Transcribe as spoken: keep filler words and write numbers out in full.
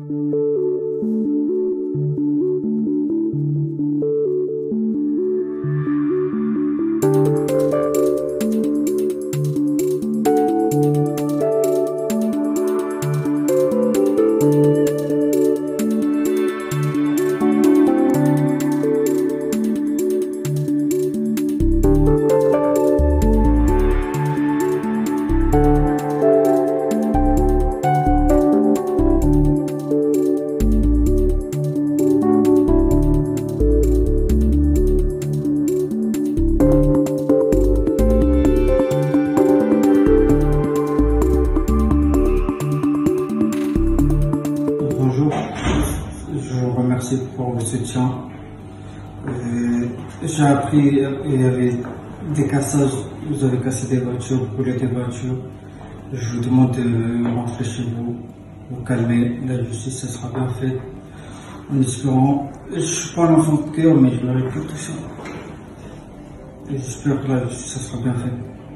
Pour le soutien. J'ai appris qu'il y avait des cassages, vous avez cassé des voitures, brûlé des voitures. Je vous demande de rentrer chez vous, vous calmer, la justice, ça sera bien fait. En espérant, je ne suis pas un enfant de cœur, mais je mérite tout ça. Et j'espère que la justice, ça sera bien fait.